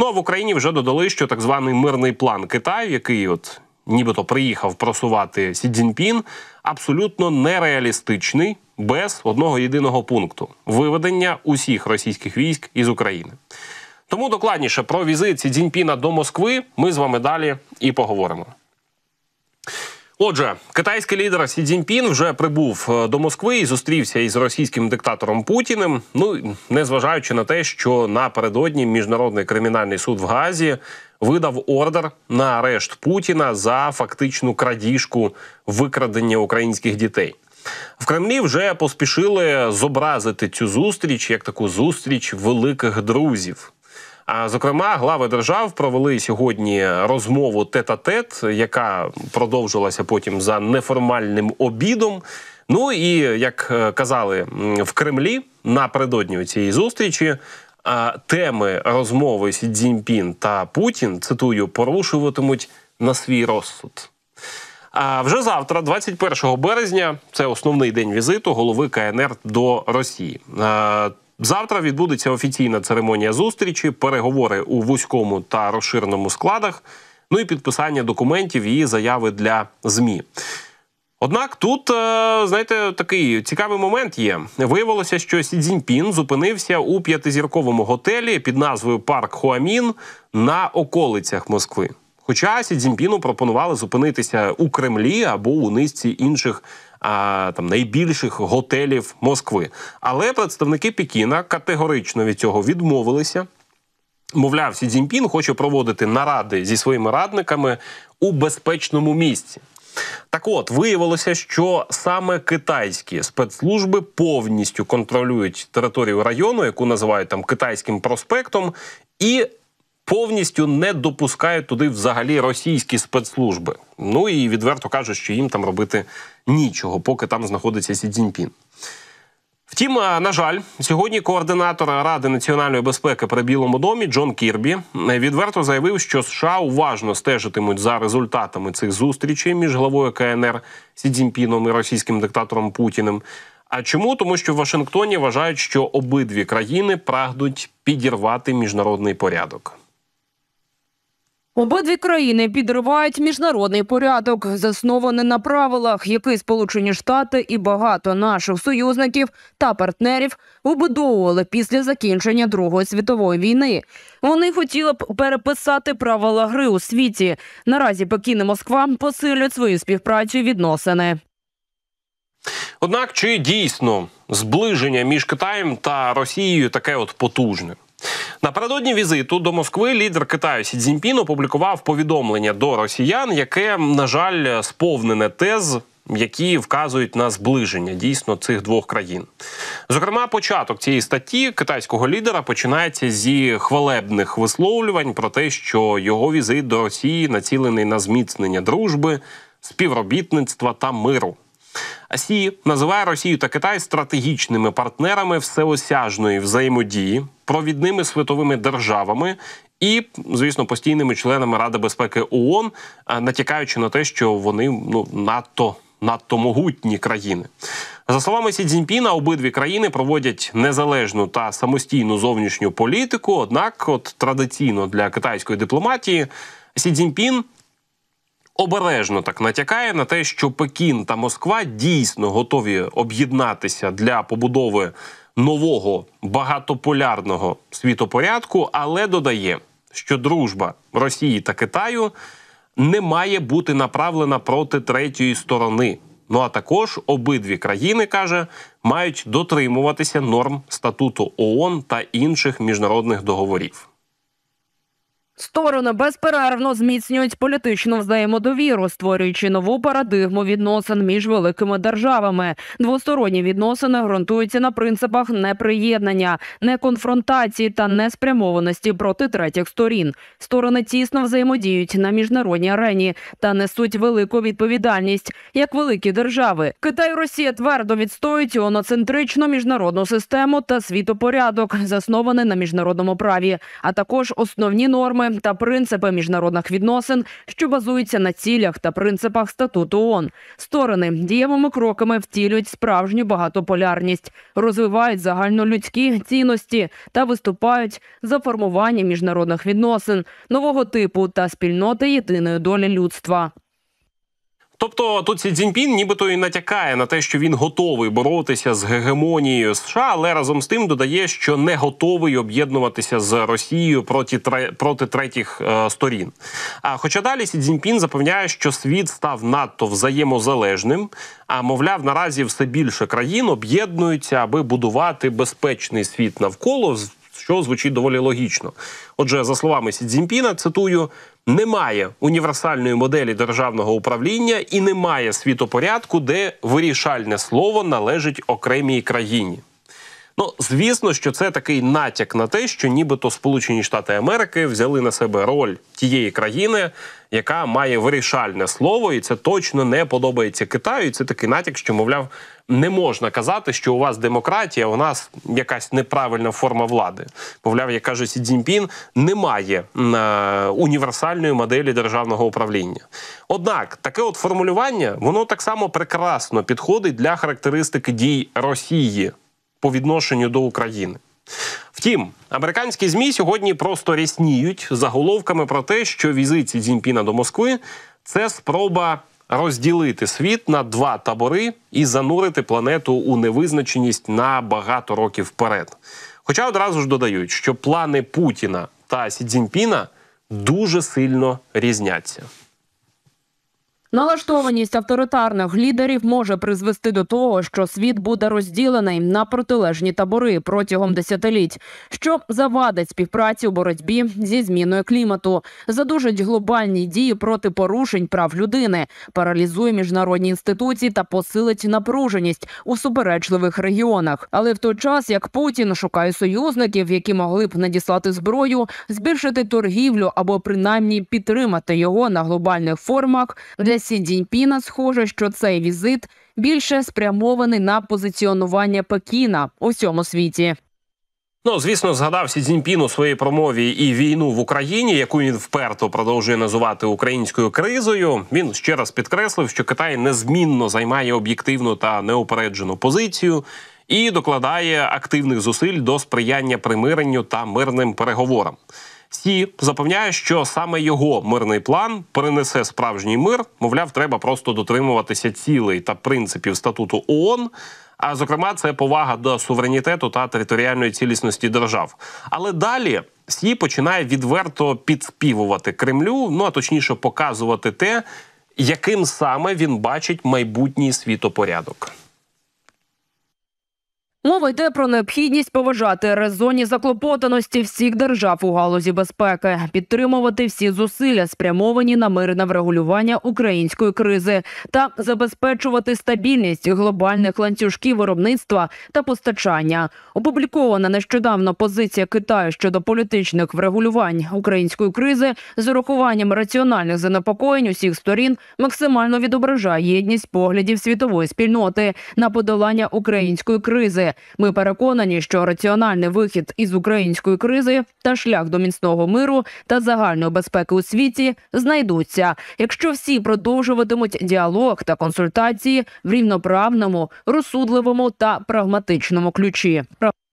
Ну а в Україні вже додали, що так званий мирний план Китаю, який нібито приїхав просувати Сі Цзіньпін, абсолютно нереалістичний, без одного єдиного пункту – виведення усіх російських військ із України. Тому докладніше про візит Сі Цзіньпіна до Москви ми з вами далі і поговоримо. Отже, китайський лідер Сі Цзіньпін вже прибув до Москви і зустрівся із російським диктатором Путіним. Ну, незважаючи на те, що напередодні Міжнародний кримінальний суд в Гаазі видав ордер на арешт Путіна за фактичну крадіжку викрадення українських дітей. В Кремлі вже поспішили зобразити цю зустріч як таку зустріч великих друзів. А, зокрема, глави держав провели сьогодні розмову тет-а-тет, яка продовжилася потім за неформальним обідом. Ну і, як казали в Кремлі, напередодні цієї зустрічі, теми розмови Сі Цзіньпін та Путін, цитую, порушуватимуть на свій розсуд. А вже завтра, 21 березня, це основний день візиту голови КНР до Росії. Завтра відбудеться офіційна церемонія зустрічі, переговори у вузькому та розширеному складах, ну і підписання документів і заяви для ЗМІ. Однак тут, знаєте, такий цікавий момент є. Виявилося, що Сі Цзіньпін зупинився у 5-зірковому готелі під назвою «Парк Хуамін» на околицях Москви. Хоча Сі Цзіньпіну пропонували зупинитися у Кремлі або у низці інших найбільших готелів Москви. Але представники Пекіна категорично від цього відмовилися. Мовляв, Сі Цзіньпін хоче проводити наради зі своїми радниками у безпечному місці. Так от, виявилося, що саме китайські спецслужби повністю контролюють територію району, яку називають там Китайським проспектом, і повністю не допускають туди взагалі російські спецслужби. Ну і відверто кажуть, що їм там робити нічого, поки там знаходиться Сі Цзіньпін. Втім, на жаль, сьогодні координатор Ради національної безпеки при Білому домі Джон Кірбі відверто заявив, що США уважно стежитимуть за результатами цих зустрічей між главою КНР Сі Цзіньпіном і російським диктатором Путіним. А чому? Тому що в Вашингтоні вважають, що обидві країни прагнуть підірвати міжнародний порядок. Обидві країни підривають міжнародний порядок, заснований на правилах, які Сполучені Штати і багато наших союзників та партнерів вибудовували після закінчення Другої світової війни. Вони хотіли б переписати правила гри у світі. Наразі Пекін і Москва посилюють свою співпрацю і відносини. Однак, чи дійсно зближення між Китаєм та Росією таке потужне? Напередодні візиту до Москви лідер Китаю Сі Цзіньпін опублікував повідомлення до росіян, яке, на жаль, сповнене тез, які вказують на зближення дійсно цих двох країн. Зокрема, початок цієї статті китайського лідера починається зі хвалебних висловлювань про те, що його візит до Росії націлений на зміцнення дружби, співробітництва та миру. Сі називає Росію та Китай стратегічними партнерами всеосяжної взаємодії, провідними світовими державами і, звісно, постійними членами Ради безпеки ООН, натякаючи на те, що вони надто могутні країни. За словами Сі Цзіньпіна, обидві країни проводять незалежну та самостійну зовнішню політику, однак традиційно для китайської дипломатії Сі Цзіньпін обережно так натякає на те, що Пекін та Москва дійсно готові об'єднатися для побудови нового багатополярного світопорядку, але додає, що дружба Росії та Китаю не має бути направлена проти третьої сторони. Ну а також обидві країни, каже, мають дотримуватися норм статуту ООН та інших міжнародних договорів. Сторони безперервно зміцнюють політичну взаємодовіру, створюючи нову парадигму відносин між великими державами. Двосторонні відносини ґрунтуються на принципах неприєднання, неконфронтації та неспрямованості проти третіх сторін. Сторони тісно взаємодіють на міжнародній арені та несуть велику відповідальність, як великі держави. Китай і Росія твердо відстоюють оноцентричну міжнародну систему та світопорядок, заснований на міжнародному праві, а також основні норми норми та принципи міжнародних відносин, що базуються на цілях та принципах статуту ООН. Сторони дієвими кроками втілюють справжню багатополярність, розвивають загальнолюдські цінності та виступають за формування міжнародних відносин нового типу та спільноти єдиної долі людства. Тобто тут Сі Цзіньпін нібито і натякає на те, що він готовий боротися з гегемонією США, але разом з тим додає, що не готовий об'єднуватися з Росією проти третіх сторін. Хоча далі Сі Цзіньпін запевняє, що світ став надто взаємозалежним, а мовляв, наразі все більше країн об'єднуються, аби будувати безпечний світ навколо, що звучить доволі логічно. Отже, за словами Сі Цзіньпіна, цитую, «немає універсальної моделі державного управління і немає світопорядку, де вирішальне слово належить окремій країні». Ну, звісно, що це такий натяк на те, що нібито Сполучені Штати Америки взяли на себе роль тієї країни, яка має вирішальне слово, і це точно не подобається Китаю. І це такий натяк, що, мовляв, не можна казати, що у вас демократія, у нас якась неправильна форма влади. Мовляв, як каже Сі Цзіньпін, немає універсальної моделі державного управління. Однак, таке от формулювання, воно так само прекрасно підходить для характеристики дій Росії по відношенню до України. Втім, американські ЗМІ сьогодні просто рясніють заголовками про те, що візит Сі Цзіньпіна до Москви – це спроба розділити світ на два табори і занурити планету у невизначеність на багато років вперед. Хоча одразу ж додають, що плани Путіна та Сі Цзіньпіна дуже сильно різняться. Налаштованість авторитарних лідерів може призвести до того, що світ буде розділений на протилежні табори протягом десятиліть, що завадить співпраці у боротьбі зі зміною клімату, задужить глобальні дії проти порушень прав людини, паралізує міжнародні інституції та посилить напруженість у суперечливих регіонах. Але в той час, як Путін шукає союзників, які могли б надіслати зброю, збільшити торгівлю або принаймні підтримати його на глобальних форумах, для Сі Цзіньпіна схоже, що цей візит більше спрямований на позиціонування Пекіна у всьому світі. Ну, звісно, згадав Сі Цзіньпін у своїй промові і війну в Україні, яку він вперто продовжує називати українською кризою. Він ще раз підкреслив, що Китай незмінно займає об'єктивну та неупереджену позицію і докладає активних зусиль до сприяння примиренню та мирним переговорам. Сі запевняє, що саме його мирний план перенесе справжній мир, мовляв, треба просто дотримуватися цілей та принципів статуту ООН, а зокрема це повага до суверенітету та територіальної цілісності держав. Але далі Сі починає відверто підспівувати Кремлю, ну а точніше показувати те, яким саме він бачить майбутній світопорядок. Мова йде про необхідність поважати резонні заклопотаності всіх держав у галузі безпеки, підтримувати всі зусилля, спрямовані на мирне врегулювання української кризи та забезпечувати стабільність глобальних ланцюжків виробництва та постачання. Опублікована нещодавно позиція Китаю щодо політичних врегулювань української кризи з урахуванням раціональних занепокоєнь усіх сторін максимально відображає єдність поглядів світової спільноти на подолання української кризи. Ми переконані, що раціональний вихід із української кризи та шлях до міцного миру та загальної безпеки у світі знайдуться, якщо всі продовжуватимуть діалог та консультації в рівноправному, розсудливому та прагматичному ключі.